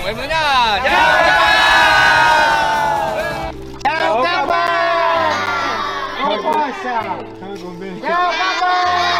em nữa nha. Chào các bạn. Chào các bạn. Chào các bạn.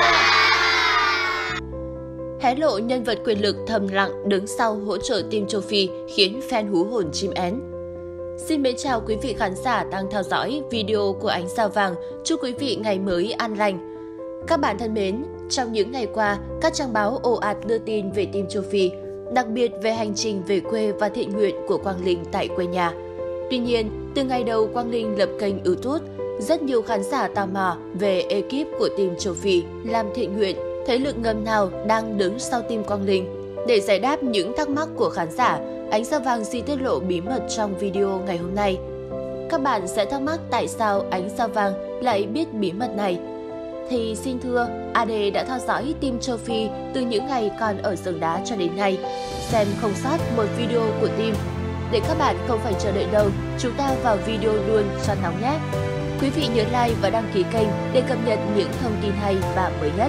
Hé lộ nhân vật quyền lực thầm lặng đứng sau hỗ trợ team châu Phi khiến fan hú hồn chim én. Xin mến chào quý vị khán giả đang theo dõi video của Ánh Sao Vàng. Chúc quý vị ngày mới an lành. Các bạn thân mến, trong những ngày qua, các trang báo ồ ạt đưa tin về team châu Phi, đặc biệt về hành trình về quê và thiện nguyện của Quang Linh tại quê nhà. Tuy nhiên, từ ngày đầu Quang Linh lập kênh YouTube, rất nhiều khán giả tò mò về ekip của team châu Phi làm thiện nguyện, thế lực ngầm nào đang đứng sau team Quang Linh. Để giải đáp những thắc mắc của khán giả, Ánh Sao Vàng xin tiết lộ bí mật trong video ngày hôm nay. Các bạn sẽ thắc mắc tại sao Ánh Sao Vàng lại biết bí mật này. Thì xin thưa, AD đã theo dõi team châu Phi từ những ngày còn ở giường đá cho đến nay. Xem không sót một video của team. Để các bạn không phải chờ đợi đâu, chúng ta vào video luôn cho nóng nhé. Quý vị nhớ like và đăng ký kênh để cập nhật những thông tin hay và mới nhất.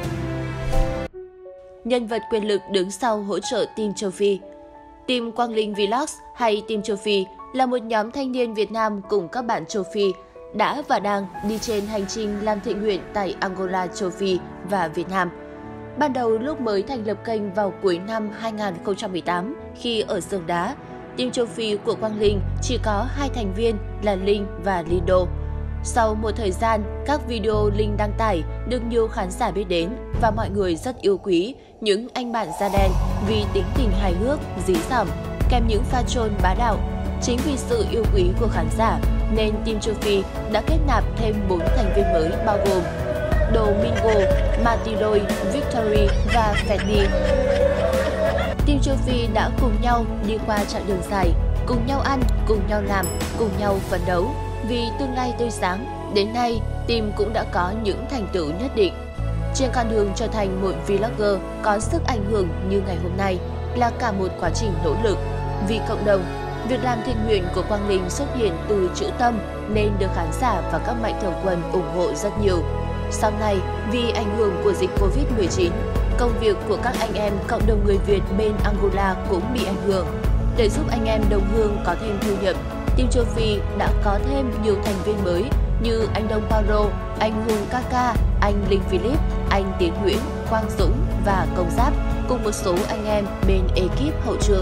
Nhân vật quyền lực đứng sau hỗ trợ team châu Phi. Team Quang Linh Vlogs hay team châu Phi là một nhóm thanh niên Việt Nam cùng các bạn châu Phi đã và đang đi trên hành trình làm thiện nguyện tại Angola, châu Phi và Việt Nam. Ban đầu lúc mới thành lập kênh vào cuối năm 2018 khi ở giường đá, team châu Phi của Quang Linh chỉ có 2 thành viên là Linh và Lindo. Sau một thời gian, các video Linh đăng tải được nhiều khán giả biết đến và mọi người rất yêu quý những anh bạn da đen vì tính tình hài hước, dí dỏm, kèm những pha trôn bá đạo. Chính vì sự yêu quý của khán giả nên team châu Phi đã kết nạp thêm 4 thành viên mới bao gồm Domingo, Martiroy, Victory và Freddy. Team châu Phi đã cùng nhau đi qua chặng đường dài, cùng nhau ăn, cùng nhau làm, cùng nhau phấn đấu. Vì tương lai tươi sáng, đến nay team cũng đã có những thành tựu nhất định. Trên con đường trở thành một vlogger có sức ảnh hưởng như ngày hôm nay là cả một quá trình nỗ lực. Vì cộng đồng, việc làm thiện nguyện của Quang Linh xuất hiện từ chữ tâm nên được khán giả và các mạnh thường quân ủng hộ rất nhiều. Sau này, vì ảnh hưởng của dịch Covid-19, công việc của các anh em cộng đồng người Việt bên Angola cũng bị ảnh hưởng. Để giúp anh em đồng hương có thêm thu nhập, team châu Phi đã có thêm nhiều thành viên mới như anh Đông Paulo, anh Hùng Kaka, anh Linh Philip, anh Tiến Nguyễn, Quang Dũng và Công Giáp cùng một số anh em bên ekip hậu trường.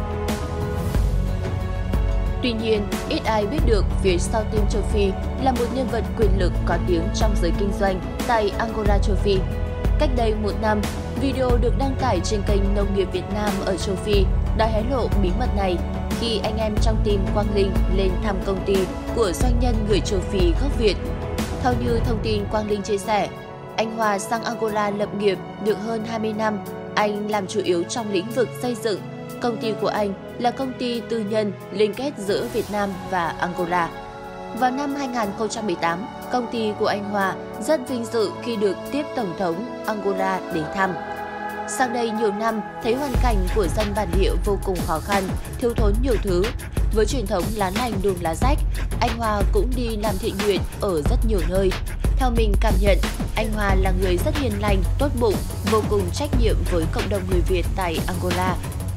Tuy nhiên, ít ai biết được phía sau team châu Phi là một nhân vật quyền lực có tiếng trong giới kinh doanh tại Angola, châu Phi. Cách đây một năm, video được đăng tải trên kênh Nông nghiệp Việt Nam ở châu Phi đã hé lộ bí mật này khi anh em trong team Quang Linh lên thăm công ty của doanh nhân người châu Phi gốc Việt. Theo như thông tin Quang Linh chia sẻ, anh Hòa sang Angola lập nghiệp được hơn 20 năm, anh làm chủ yếu trong lĩnh vực xây dựng. Công ty của anh là công ty tư nhân liên kết giữa Việt Nam và Angola. Vào năm 2018, công ty của anh Hòa rất vinh dự khi được tiếp Tổng thống Angola đến thăm. Sang đây nhiều năm, thấy hoàn cảnh của dân bản địa vô cùng khó khăn, thiếu thốn nhiều thứ. Với truyền thống lá lành đùm lá rách, anh Hòa cũng đi làm thiện nguyện ở rất nhiều nơi. Theo mình cảm nhận, anh Hòa là người rất hiền lành, tốt bụng, vô cùng trách nhiệm với cộng đồng người Việt tại Angola.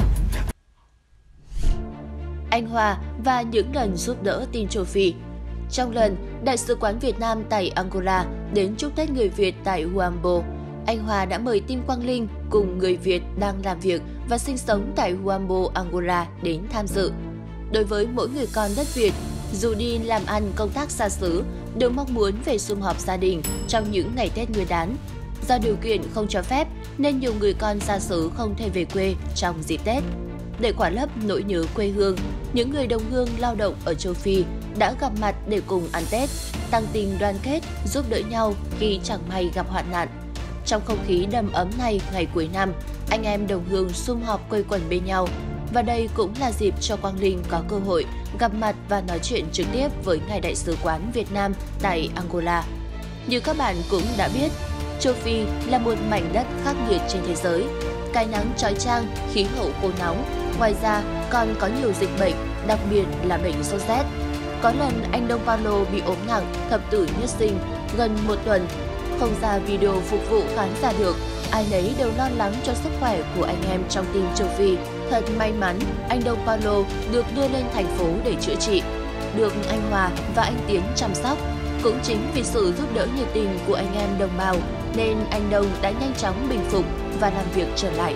Anh Hòa và những lần giúp đỡ team châu Phi. Trong lần, Đại sứ quán Việt Nam tại Angola đến chúc Tết người Việt tại Huambo, anh Hòa đã mời team Quang Linh cùng người Việt đang làm việc và sinh sống tại Huambo, Angola đến tham dự. Đối với mỗi người con đất Việt, dù đi làm ăn công tác xa xứ, đều mong muốn về sum họp gia đình trong những ngày Tết Nguyên đán. Do điều kiện không cho phép nên nhiều người con xa xứ không thể về quê trong dịp Tết. Để khỏa lấp nỗi nhớ quê hương, những người đồng hương lao động ở châu Phi đã gặp mặt để cùng ăn Tết, tăng tình đoàn kết, giúp đỡ nhau khi chẳng may gặp hoạn nạn. Trong không khí đầm ấm này ngày cuối năm, anh em đồng hương sum họp quây quần bên nhau. Và đây cũng là dịp cho Quang Linh có cơ hội gặp mặt và nói chuyện trực tiếp với Ngài Đại sứ quán Việt Nam tại Angola. Như các bạn cũng đã biết, châu Phi là một mảnh đất khắc nghiệt trên thế giới. Cái nắng chói chang, khí hậu khô nóng, ngoài ra còn có nhiều dịch bệnh, đặc biệt là bệnh sốt rét. Có lần anh Đông Paulo bị ốm nặng, thập tử nhất sinh, gần một tuần. Không ra video phục vụ khán giả được, ai nấy đều lo lắng cho sức khỏe của anh em trong team châu Phi Thật may mắn, anh Đông Paulo được đưa lên thành phố để chữa trị, được anh Hòa và anh Tiến chăm sóc. Cũng chính vì sự giúp đỡ nhiệt tình của anh em đồng bào nên anh Đông đã nhanh chóng bình phục và làm việc trở lại.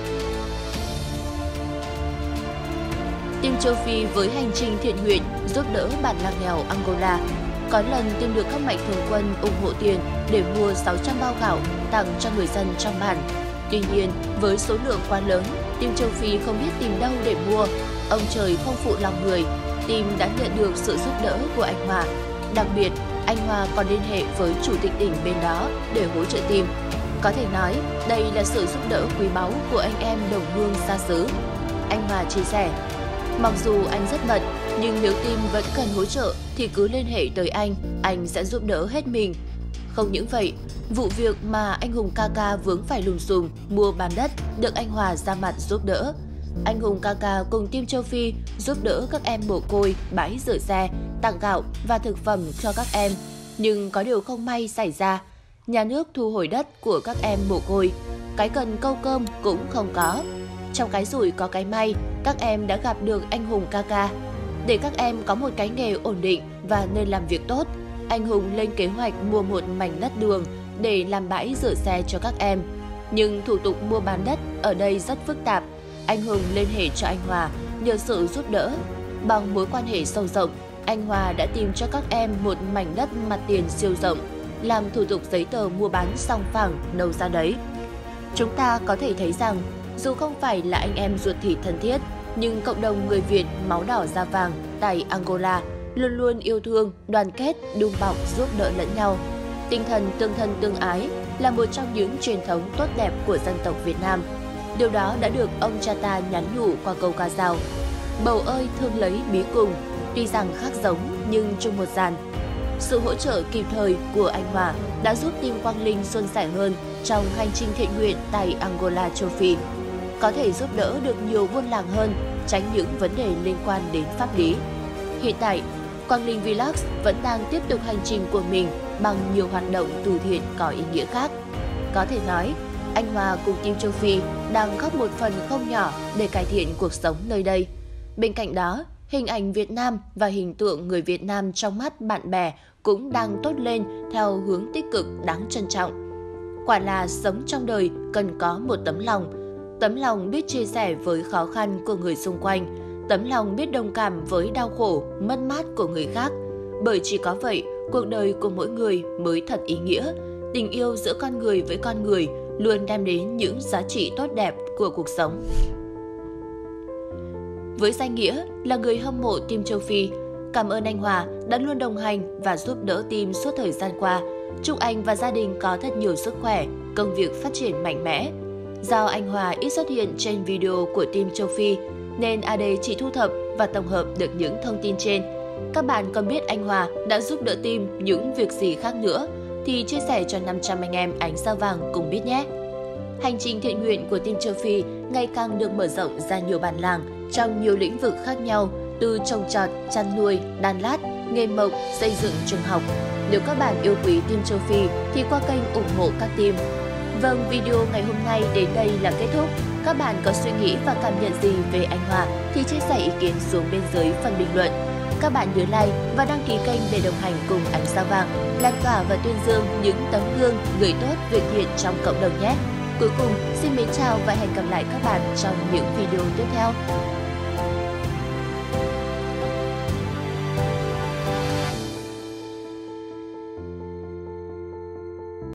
Team châu Phi với hành trình thiện nguyện giúp đỡ bản làng nghèo Angola. Có lần team được các mạnh thường quân ủng hộ tiền để mua 600 bao gạo tặng cho người dân trong bản. Tuy nhiên, với số lượng quá lớn, team châu Phi không biết tìm đâu để mua. Ông trời không phụ lòng người, team đã nhận được sự giúp đỡ của anh Hòa. Đặc biệt, anh Hòa còn liên hệ với chủ tịch tỉnh bên đó để hỗ trợ team. Có thể nói, đây là sự giúp đỡ quý báu của anh em đồng hương xa xứ. Anh Hòa chia sẻ, mặc dù anh rất bận, nhưng nếu team vẫn cần hỗ trợ thì cứ liên hệ tới anh sẽ giúp đỡ hết mình. Không những vậy, vụ việc mà anh Hùng Kaka vướng phải lùm xùm mua bán đất được anh Hòa ra mặt giúp đỡ. Anh Hùng Kaka cùng team châu Phi giúp đỡ các em mồ côi bãi rửa xe, tặng gạo và thực phẩm cho các em. Nhưng có điều không may xảy ra, nhà nước thu hồi đất của các em mồ côi, cái cần câu cơm cũng không có. Trong cái rủi có cái may, các em đã gặp được anh Hùng Kaka. Để các em có một cái nghề ổn định và nơi làm việc tốt, anh Hùng lên kế hoạch mua một mảnh đất đường để làm bãi rửa xe cho các em. Nhưng thủ tục mua bán đất ở đây rất phức tạp. Anh Hùng liên hệ cho anh Hòa nhờ sự giúp đỡ. Bằng mối quan hệ sâu rộng, anh Hòa đã tìm cho các em một mảnh đất mặt tiền siêu rộng, làm thủ tục giấy tờ mua bán song phẳng đâu ra đấy. Chúng ta có thể thấy rằng, dù không phải là anh em ruột thịt thân thiết, nhưng cộng đồng người Việt máu đỏ da vàng tại Angola luôn luôn yêu thương, đoàn kết, đùm bọc, giúp đỡ lẫn nhau. Tinh thần tương thân tương ái là một trong những truyền thống tốt đẹp của dân tộc Việt Nam. Điều đó đã được ông cha ta nhắn nhủ qua câu ca dao: bầu ơi thương lấy bí cùng, tuy rằng khác giống nhưng chung một dàn. Sự hỗ trợ kịp thời của anh Hòa đã giúp team Quang Linh suôn sẻ hơn trong hành trình thiện nguyện tại Angola châu Phi. Có thể giúp đỡ được nhiều buôn làng hơn, tránh những vấn đề liên quan đến pháp lý. Hiện tại, Quang Linh Vlogs vẫn đang tiếp tục hành trình của mình bằng nhiều hoạt động từ thiện có ý nghĩa khác. Có thể nói, anh Hòa cùng team châu Phi đang góp một phần không nhỏ để cải thiện cuộc sống nơi đây. Bên cạnh đó, hình ảnh Việt Nam và hình tượng người Việt Nam trong mắt bạn bè cũng đang tốt lên theo hướng tích cực đáng trân trọng. Quả là sống trong đời cần có một tấm lòng biết chia sẻ với khó khăn của người xung quanh, tấm lòng biết đồng cảm với đau khổ, mất mát của người khác. Bởi chỉ có vậy, cuộc đời của mỗi người mới thật ý nghĩa. Tình yêu giữa con người với con người luôn đem đến những giá trị tốt đẹp của cuộc sống. Với danh nghĩa là người hâm mộ team châu Phi, cảm ơn anh Hòa đã luôn đồng hành và giúp đỡ team suốt thời gian qua. Chúc anh và gia đình có thật nhiều sức khỏe, công việc phát triển mạnh mẽ. Do anh Hòa ít xuất hiện trên video của team châu Phi, nên AD chỉ thu thập và tổng hợp được những thông tin trên. Các bạn còn biết anh Hòa đã giúp đỡ team những việc gì khác nữa thì chia sẻ cho 500 anh em ánh sao vàng cùng biết nhé. Hành trình thiện nguyện của team châu Phi ngày càng được mở rộng ra nhiều bản làng trong nhiều lĩnh vực khác nhau, từ trồng trọt, chăn nuôi, đan lát, nghề mộc, xây dựng trường học. Nếu các bạn yêu quý team châu Phi thì qua kênh ủng hộ các team. Vâng, video ngày hôm nay đến đây là kết thúc. Các bạn có suy nghĩ và cảm nhận gì về anh Hòa thì chia sẻ ý kiến xuống bên dưới phần bình luận. Các bạn nhớ like và đăng ký kênh để đồng hành cùng Ánh Sao Vàng, lan tỏa và tuyên dương những tấm gương người tốt việc thiện trong cộng đồng nhé. Cuối cùng, xin mến chào và hẹn gặp lại các bạn trong những video tiếp theo.